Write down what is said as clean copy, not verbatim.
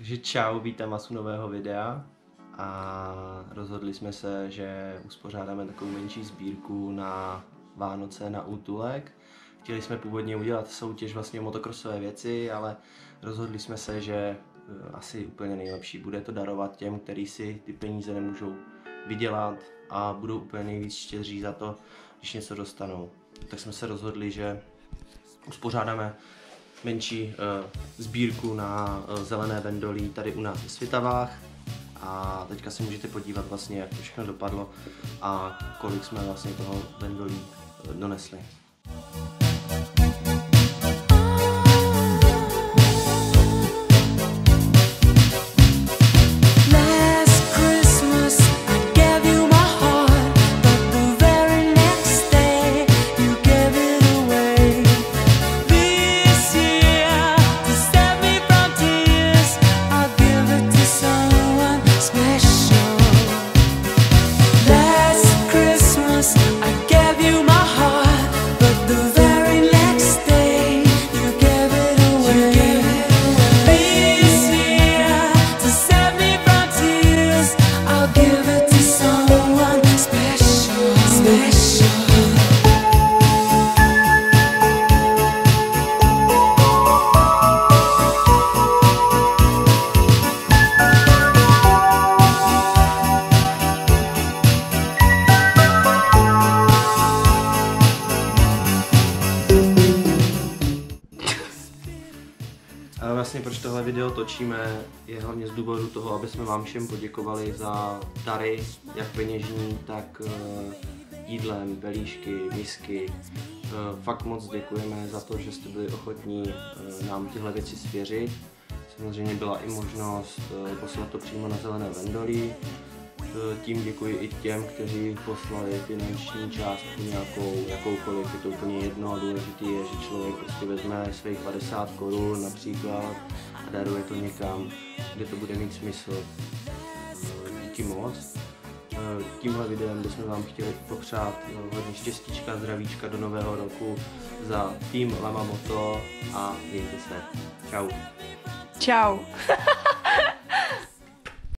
Takže čau, vítám vás u nového videa a rozhodli jsme se, že uspořádáme takovou menší sbírku na Vánoce na útulek. Chtěli jsme původně udělat soutěž vlastně o motokrosové věci, ale rozhodli jsme se, že asi úplně nejlepší bude to darovat těm, kteří si ty peníze nemůžou vydělat a budou úplně nejvíc štědří za to, když něco dostanou. Tak jsme se rozhodli, že uspořádáme menší sbírku na zelené vendolí tady u nás ve Svitavách a teďka se můžete podívat vlastně, jak to všechno dopadlo a kolik jsme vlastně toho vendolí donesli. Vlastně proč tohle video točíme, je hlavně z důvodu toho, aby jsme vám všem poděkovali za dary, jak peněžní, tak jídlem, pelíšky, misky. Fakt moc děkujeme za to, že jste byli ochotní nám tyhle věci svěřit. Samozřejmě byla i možnost poslat to přímo na zelené vendolí. Tím děkuji i těm, kteří poslali finanční částku nějakou, jakoukoliv, je to úplně jedno, důležité je, že člověk prostě vezme svých 50 korun například a daruje to někam, kde to bude mít smysl. Díky moc. Tímhle videem bychom vám chtěli popřát hodně štěstíčka, zdravíčka do nového roku za tým Lama Moto a mějte se. Čau. Čau.